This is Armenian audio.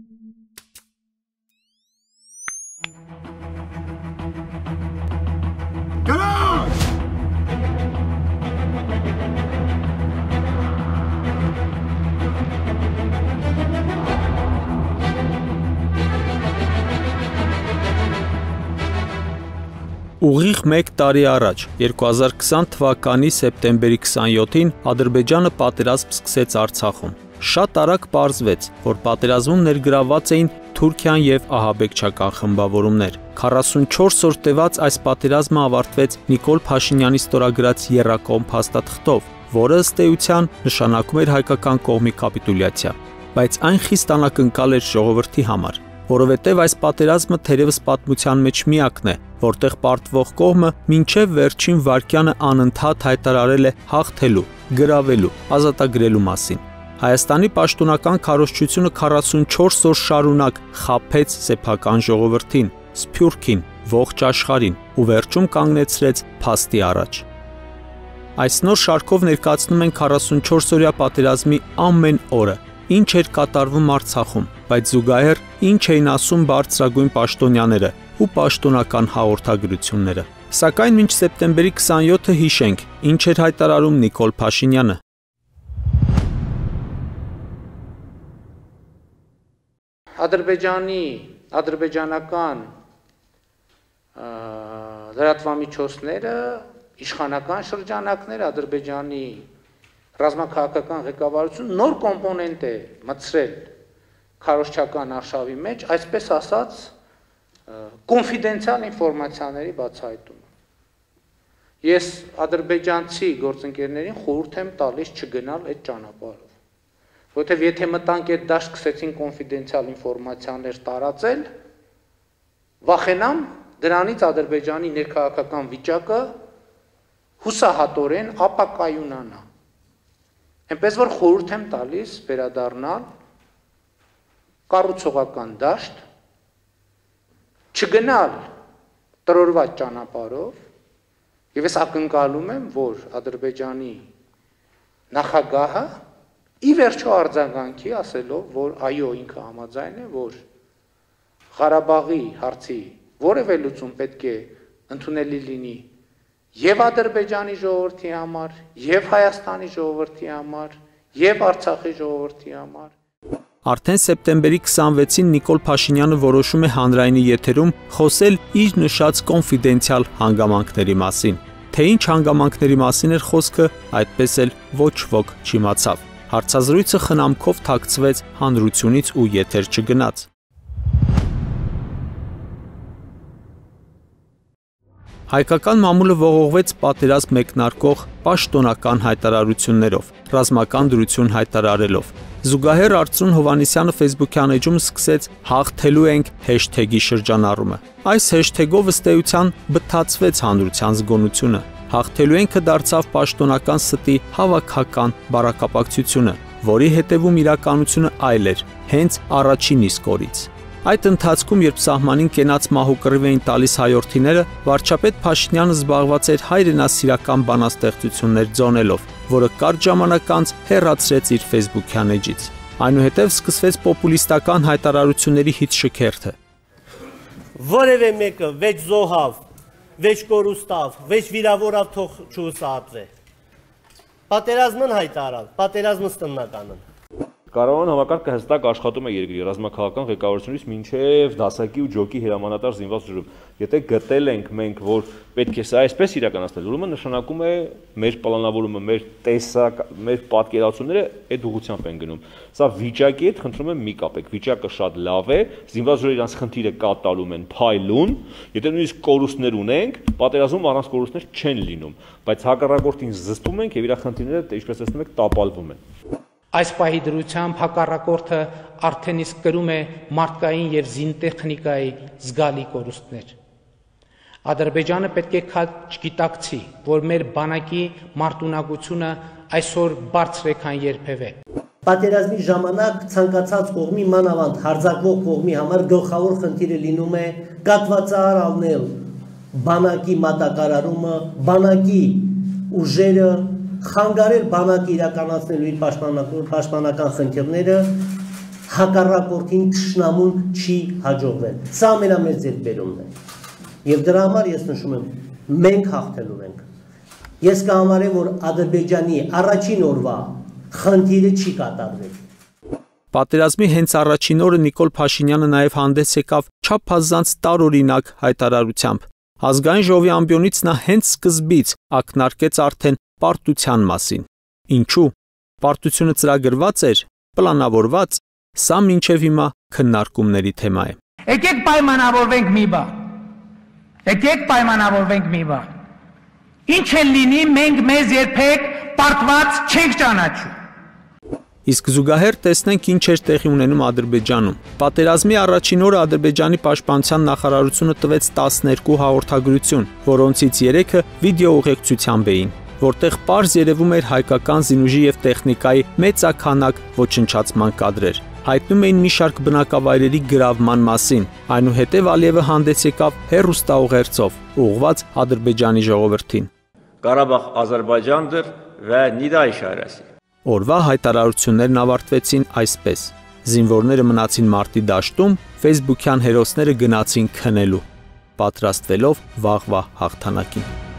Ուղիղ 1 տարի առաջ, 2020 թվականի սեպտեմբերի 27-ին Ադրբեջանը պատերազմ սկսեց Արցախում։ Շատ արագ պարզվեց, որ պատերազմում ներգրավված էին Թուրքիան եւ ահաբեկչական խմբավորումներ։ 44 օր տևած այս պատերազմը ավարտվեց Նիկոլ Փաշինյանի ստորագրած եռակողմ փաստաթղթով, որը ըստ էության նշանակում էր հայկական կողմի կապիտուլյացիա։ Բայց այն խիստ անակնկալ էր ժողովրդի համար, որովհետև այս պատերազմը թերևս պատմության մեջ միակն է, որտեղ պարտվող կողմը մինչև վերջին վայրկյանը անընդհատ հայտարարել է հաղթելու, գրավելու, ազատագրելու մասին։ Հայաստանի պաշտոնական քարոզչությունը 44 օր շարունակ խաբեց սեփական ժողովրդին, սփյուռքին, ողջ աշխարհին ու վերջում կանգնեցրեց փաստի առաջ։ Այս նոր շարքով ներկայացնում են 44-օրյա պատերազմի ամեն օրը, ինչ էր կատարվում Արցախում, բայց զուգահեռ ինչ էին ասում բարձրագույն պաշտոնյաները ու պաշտոնական հաղորդագրությունները։ Սակայն մինչ սեպտեմբերի 27-ը հիշենք, ինչ էր հայտարարում Նիկոլ Փաշինյանը։ Ադրբեջանական լրատվամիջոցները, իշխանական շրջանակները, Ադրբեջանի ռազմաքաղաքական ղեկավարությունը նոր կոմպոնենտ է մտցրել քարոզչական արշավի մեջ, այսպես ասած, կոնֆիդենցիալ ինֆորմացիաների բացահայտումը։ Ես ադրբեջանցի գործընկերներին խորհուրդ եմ տալիս չգնալ այդ ճանապարհով, որովհետև եթե մտանք այդ դաշտ սկսեցին կոնֆիդենցիալ ինֆորմացիաներ տարածել, վախենամ դրանից Ադրբեջանի ներքաղաքական վիճակը հուսահատորեն ապակայունանա։ Այնպես որ խորհուրդ եմ տալիս վերադառնալ կառուցողական դաշտ, չգնալ տրորված ճանապարհով, եւ ես ակնկալում եմ, որ Ադրբեջանի նախագահը ի վերջո արձագանքի ասելով, որ այո, ինքը համաձայն է, որ Ղարաբաղի հարցի որևէ լուծում պետք է ընդունելի լինի եւ Ադրբեջանի ժողովրդի համար, եւ Հայաստանի ժողովրդի համար, եւ Արցախի ժողովրդի համար։ Արդեն սեպտեմբերի 26-ին Նիկոլ Փաշինյանը որոշում է հանրայինի եթերում խոսել իր նշած կոնֆիդենցիալ հանգամանքների մասին։ Թե ինչ հանգամանքների մասին էր խոսքը, այդպես էլ ոչ ոք չիմացավ։ Հարցազրույցը խնամքով թաքցվեց հանրությունից ու եթեր չգնաց։ Հայկական մամուլը ողողվեց պատերազմ մեկնարկող պաշտոնական հայտարարություններով, ռազմական դրություն հայտարարելով։ Զուգահեռ Արծրուն Հովհաննիսյանը Facebook-յան էջում սկսեց «Հաղթելու ենք» հեշթեգի շրջանառումը։ Այս հեշթեգով ըստ էության բթացվեց հանրության զգոնությունը։ «Հաղթելու ենք»-ը դարձավ պաշտոնական ստի հավաքական բառակապակցությունը, որի հետևում իրականությունը այլ էր, հենց առաջին իսկ օրից։ Այդ ընթացքում, երբ սահմանին կենաց մահու կռիվ էին տալիս հայորդիները, վարչապետ Փաշինյանը զբաղված էր հայրենասիրական բանաստեղծություններ ձոնելով, որը կարճ ժամանակ անց հեռացրեց իր Facebook-յան էջից։ Այնուհետև սկսվեց պոպուլիստական հայտարարությունների հիթշքերթը։ Որևէ մեկը վեճ զոհավ, վեճ կորուստավ, վեճ վիրավորավ թող չուսահատվե։ Պատերազմն հայտարար, պատերազմը ստնականն։ Կառավարման համակարգը հստակ աշխատում է երկրի ռազմաքաղաքական ղեկավարությունից մինչև դասակի ու ջոկի հրամանատար զինված ուժերում։ Եթե գտել ենք մենք, որ պետք է սա այսպես իրականացնել, ուրեմն նշանակում է մեր պլանավորումը, մեր տեսակ, մեր պատկերացումները այդ ուղղությամբ են գնում։ Սա վիճակի հետ խնդրում եմ մի կապեք, վիճակը շատ լավ է, զինված ուժերը իրանց խնդիրը կատարում են, փայլուն, եթե նույնիսկ կորուստներ ունենք, պատերազմում առանց կորուստներ չեն լինում, բայց հակառակորդին զսպում ենք եւ իր խնդիրները, ինչպես տեսնում եք, տապալվում են։ Այս պահի դրությամբ հակառակորդը արդեն իսկ կրում է մարդկային եւ զինտեխնիկայի զգալի կորուստներ։ Ադրբեջանը պետք է չգիտակցի, որ մեր բանակի մարտունակությունը այսօր բարձր է քան երբևէ։ Պատերազմի ժամանակ ցանկացած կողմի մանավանդ հարձակվող կողմի համար գլխավոր խնդիրը լինում է կատվածահար առնել բանակի մատակարարումը, բանակի ուժերը, խանգարել բանակը իրականացնելու իր պաշտպանական խնդիրները, հակառակորդին թշնամուն չի հաջողվել։ Սա ամենամեծ ձեռքբերումն է։ Եվ դրա համար ես նշում եմ, մենք հաղթելու ենք։ Ես կհամարեմ, որ Ադրբեջանի առաջին օրվա խնդիրը չի կատարվել։ Պատերազմի հենց առաջին օրը Նիկոլ Փաշինյանը նաև հանդես եկավ չափազանց տարօրինակ հայտարարությամբ։ Ազգային ժողովի ամբիոնից նա հենց սկզբից ակնարկեց արդեն պարտության մասին։ Ինչու՞։ Պարտությունը ծրագրված էր, պլանավորված, սա մինչև հիմա քննարկումների թեմա է։ Եկեք պայմանավորվենք մի բան։ Եկեք պայմանավորվենք մի բան։ Ինչ էլ լինի, մենք մեզ երբեք պարտված չենք ճանաչում։ Իսկ զուգահեռ տեսնենք ինչ էր տեղի ունենում Ադրբեջանում։ Պատերազմի առաջին օրը Ադրբեջանի պաշտպանության նախարարությունը տվեց 12 հաղորդագրություն, որոնցից 3-ը վիդեոուղեկցությամբ էին, որտեղ պարզ երևում էր հայկական զինուժի եւ տեխնիկայի մեծաքանակ ոչնչացման կադրեր։ Հայտնում էին մի շարք բնակավայրերի գրավման մասին, այնուհետև Ալիևը հանդես եկավ հեռուստաուղերձով, ուղղված Ադրբեջանի ժողովրդին։ Qarabağ Azərbaycandır və nida işarəsi։ Օրվա հայտարարություններն ավարտվեցին այսպես. զինվորները մնացին մարտի դաշտում, Facebook-յան հերոսները գնացին քնելու, պատրաստվելով վաղվա հաղթանակին։